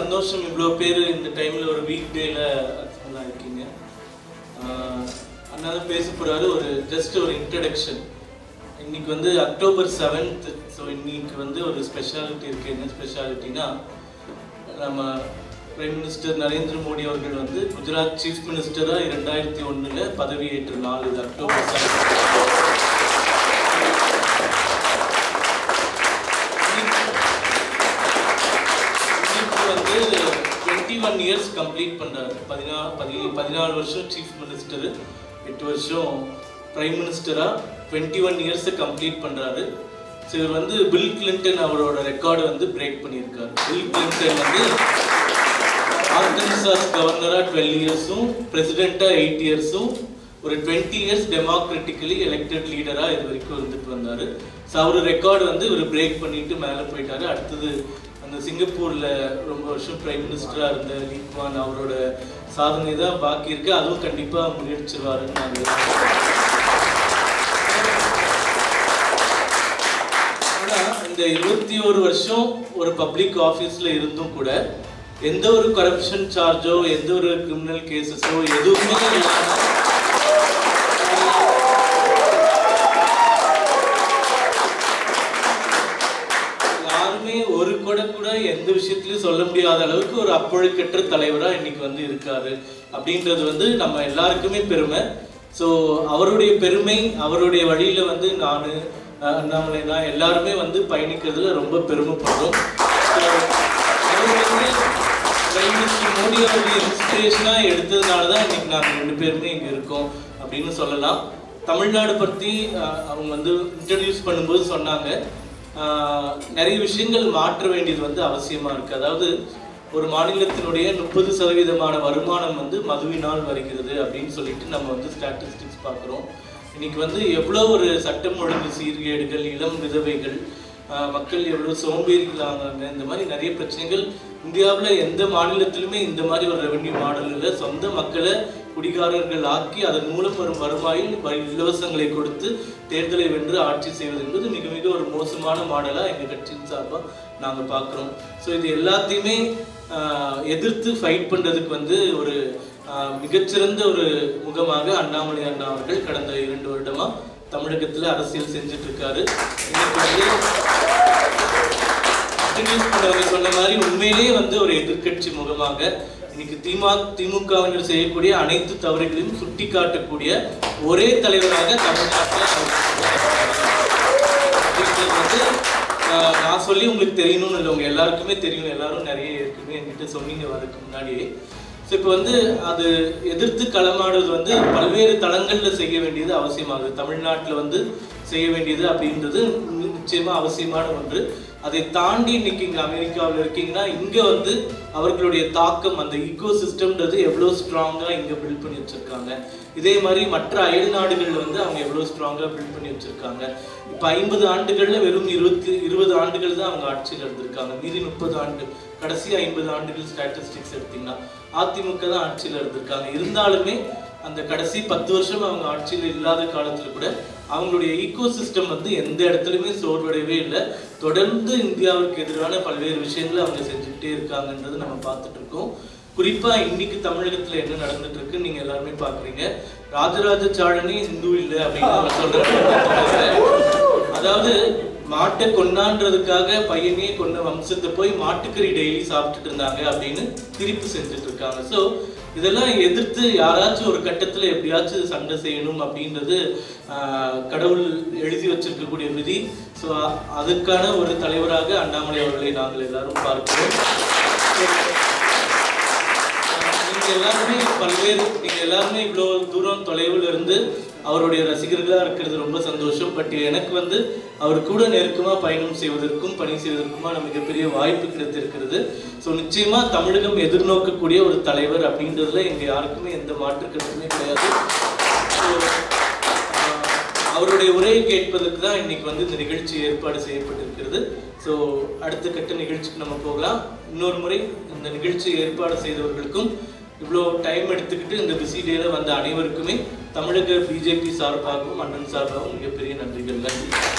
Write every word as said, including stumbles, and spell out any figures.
சந்தோஷம் இவ்வளோ பேர் இந்த டைமில் ஒரு வீக் டேயில் நல்லா இருக்கீங்க. அதனால பேச போகிறாரு ஒரு ஜஸ்ட் ஒரு இன்ட்ரடக்ஷன். இன்னைக்கு வந்து அக்டோபர் செவன்த். ஸோ இன்னைக்கு வந்து ஒரு ஸ்பெஷாலிட்டி இருக்குது. என்ன ஸ்பெஷாலிட்டினா, நம்ம பிரைம் மினிஸ்டர் நரேந்திர மோடி அவர்கள் வந்து குஜராத் சீஃப் மினிஸ்டராக இரண்டாயிரத்தி ஒன்றில் பதவியேற்ற நாள் இது அக்டோபர் செவன்த். வந்து டுவெண்ட்டி ஒன் இயர்ஸ் கம்ப்ளீட் பண்ணுறாரு. பதினா பதி பதினாலு வருஷம் சீஃப் மினிஸ்டரு, எட்டு வருஷம் பிரைம் மினிஸ்டராக டுவெண்ட்டி ஒன் இயர்ஸை கம்ப்ளீட் பண்ணுறாரு. ஸோ இவர் வந்து பில் கிளின்டன் அவரோட ரெக்கார்டை வந்து பிரேக் பண்ணியிருக்காரு. பில் கிளின்டன் வந்து ஆர்கன்சாஸ் கவர்னராக டுவெல் இயர்ஸும் பிரசிடெண்ட்டாக எயிட் இயர்ஸும் ஒரு டுவெண்ட்டி இயர்ஸ் டெமோக்ராட்டிக்கலி எலெக்டட் லீடராக இது வரைக்கும் இருந்துட்டு வந்தார். ஸோ அவர் ரெக்கார்டு வந்து இவர் பிரேக் பண்ணிட்டு மேலே போயிட்டாரு. அடுத்தது அந்த சிங்கப்பூரில் ரொம்ப வருஷம் பிரைம் மினிஸ்டராக இருந்த லீக்வான் அவரோட சாதனை தான் பாக்கி இருக்கு. அதுவும் கண்டிப்பாக முயற்சிடுவாருன்னு நாங்கள். ஆனால் இந்த இருபத்தி ஒரு வருஷம் ஒரு பப்ளிக் ஆஃபீஸில் இருந்தும் கூட எந்த ஒரு கரப்ஷன் சார்ஜோ எந்த ஒரு கிரிமினல் கேசஸோ எதுவுமே இல்லாமல் ஒரு கூட கூட எந்த விஷயத்திலையும் சொல்ல முடியாத அளவுக்கு ஒரு அப்பொழுக்கற்ற தலைவராக இன்னைக்கு வந்து இருக்காரு அப்படின்றது வந்து நம்ம எல்லாருக்குமே பெருமை. ஸோ அவருடைய பெருமை, அவருடைய வழியில வந்து நான் அண்ணாமலை நான் எல்லாருமே வந்து பயணிக்கிறதுல ரொம்ப பெருமைப்படுறோம். பிரைம் மினிஸ்டர் மோடி அவருடைய இன்ஸ்பிரேஷனா எடுத்ததுனால தான் இன்னைக்கு நாங்கள் ரெண்டு பேருமே இங்கே இருக்கோம் அப்படின்னு சொல்லலாம். தமிழ்நாடு பற்றி அவங்க வந்து இன்ட்ரடியூஸ் பண்ணும்போது சொன்னாங்க, நிறைய விஷயங்கள் மாற்ற வேண்டியது வந்து அவசியமாக இருக்குது. அதாவது ஒரு மாநிலத்தினுடைய முப்பது சதவீதமான வருமானம் வந்து மதுவினால் வருகிறது அப்படின்னு சொல்லிட்டு நம்ம வந்து ஸ்டாட்டிஸ்டிக்ஸ் பார்க்குறோம். இன்னைக்கு வந்து எவ்வளோ ஒரு சட்டம் ஒழுங்கு சீர்கேடுகள், இளம் விதவைகள், மக்கள் எவ்வளோ சோம்பேறிகள் ஆனாங்க, இந்த மாதிரி நிறைய பிரச்சனைகள் இந்தியாவில் எந்த மாநிலத்திலுமே இந்த மாதிரி ஒரு ரெவென்யூ மாடல் இல்லை. சொந்த மக்களை குடிகாரர்கள் ஆக்கி அதன் மூலம் வரும் வருவாயில் இலவசங்களை கொடுத்து தேர்தலை வென்று ஆட்சி செய்வது என்பது மிக மிக ஒரு மோசமான மாடலாக எங்கள் கட்சியின் சார்பாக நாங்கள் பார்க்குறோம். ஸோ இது எல்லாத்தையுமே எதிர்த்து ஃபைட் பண்ணுறதுக்கு வந்து ஒரு மிகச்சிறந்த ஒரு முகமாக அண்ணாமலை அண்ணா அவர்கள் கடந்த இரண்டு வருடமாக தமிழகத்தில் அரசியல் செஞ்சுட்டு இருக்காரு. இன்னைக்கு வந்து இன்ட்ரடியூஸ் பண்ணவங்க சொன்ன மாதிரி உண்மையிலேயே வந்து ஒரு எதிர்கட்சி முகமாக இன்னைக்கு திமுக திமுகவினர் செய்யக்கூடிய அனைத்து தவறுகளையும் சுட்டி காட்டக்கூடிய ஒரே தலைவராக தமிழ்நாட்டில் வந்து நான் சொல்லி உங்களுக்கு தெரியணும்னு இல்லை, உங்க எல்லாருக்குமே தெரியும். எல்லாரும் நிறைய இருக்குமே என்கிட்ட சொன்னீங்க வரதுக்கு முன்னாடியே. ஸோ இப்போ வந்து அது எதிர்த்து களமாடுறது வந்து பல்வேறு தளங்களில் செய்ய வேண்டியது அவசியமாகுது. தமிழ்நாட்டில் வந்து செய்ய வேண்டியது அப்படின்றது நிச்சயமாக அவசியமான ஒன்று. அதை தாண்டி இன்னைக்கு இங்கே அமெரிக்காவில் இருக்கீங்கன்னா இங்கே வந்து அவர்களுடைய தாக்கம், அந்த ஈகோ சிஸ்டம்ன்றது எவ்வளோ ஸ்ட்ராங்காக இங்கே பில்ட் பண்ணி வச்சுருக்காங்க. இதே மாதிரி மற்ற அயல் நாடுகளில் வந்து அவங்க எவ்வளோ ஸ்ட்ராங்காக பில்ட் பண்ணி வச்சுருக்காங்க. இப்போ ஐம்பது ஆண்டுகளில் வெறும் இருபத்தி இருபது ஆண்டுகள் தான் அவங்க ஆட்சியில் இருந்திருக்காங்க. மீதி முப்பது ஆண்டு கடைசி ஐம்பது ஆண்டுகள் ஸ்டாட்டிஸ்டிக்ஸ் எடுத்திங்கன்னா அதிமுக தான் ஆட்சியில் இருந்திருக்காங்க. இருந்தாலுமே அந்த கடைசி பத்து வருஷம் அவங்க ஆட்சியில் இல்லாத காலத்தில் கூட அவங்களுடைய ஈகோ சிஸ்டம் வந்து எந்த இடத்துலையுமே சோர்வடையவே இல்லை. தொடர்ந்து இந்தியாவுக்கு எதிரான பல்வேறு விஷயங்களை அவங்க செஞ்சுக்கிட்டே இருக்காங்கன்றது நம்ம பார்த்துட்டு இருக்கோம். குறிப்பாக இன்னைக்கு தமிழகத்தில் என்ன நடந்துட்டு இருக்கு நீங்கள் எல்லாருமே பார்க்குறீங்க. ராஜராஜ சாழனே இந்து இல்லை அப்படின்னு சொல்றாங்க. அதாவது மாட்டை கொண்டான்றதுக்காக பையனே கொண்ட வம்சத்தை போய் மாட்டுக்கறி டெய்லி சாப்பிட்டுட்டு இருந்தாங்க அப்படின்னு திருப்பி செஞ்சுட்டு இருக்காங்க. ஸோ இதெல்லாம் எதிர்த்து யாராச்சும் ஒரு கட்டத்தில் எப்படியாச்சும் சண்டை செய்யணும் அப்படின்றது கடவுள் எழுதி வச்சிருக்கக்கூடிய விதி. ஸோ அதுக்கான ஒரு தலைவராக அண்ணாமலை அவர்களை நாங்கள் எல்லாரும் பார்க்கிறோம். நீங்கள் எல்லாருமே பல்வேறு நீங்கள் எல்லாருமே இவ்வளோ தூரம் தொலைவில் இருந்து அவருடைய ரசிகர்களாக இருக்கிறது ரொம்ப சந்தோஷம். பட் எனக்கு வந்து அவர் கூட நெருக்கமாக பயணம் செய்வதற்கும் பணி செய்வதற்குமான மிகப்பெரிய வாய்ப்பு கிடைத்திருக்கிறது. ஸோ நிச்சயமாக தமிழகம் எதிர்நோக்கக்கூடிய ஒரு தலைவர் அப்படின்றதுல எங்கள் யாருக்குமே எந்த மாற்று கருத்துமே கிடையாது. ஸோ அவருடைய உரையை கேட்பதற்கு தான் இன்னைக்கு வந்து இந்த நிகழ்ச்சி ஏற்பாடு செய்யப்பட்டிருக்கிறது. ஸோ அடுத்த கட்ட நிகழ்ச்சிக்கு நம்ம போகலாம். இன்னொரு முறை இந்த நிகழ்ச்சி ஏற்பாடு செய்தவர்களுக்கும் இவ்வளோ டைம் எடுத்துக்கிட்டு இந்த பிஸி டேல வந்த அனைவருக்குமே தமிழக பிஜேபி சார்பாகவும் அண்ணன் சார்பாகவும் மிகப்பெரிய நன்றிகள். நன்றி.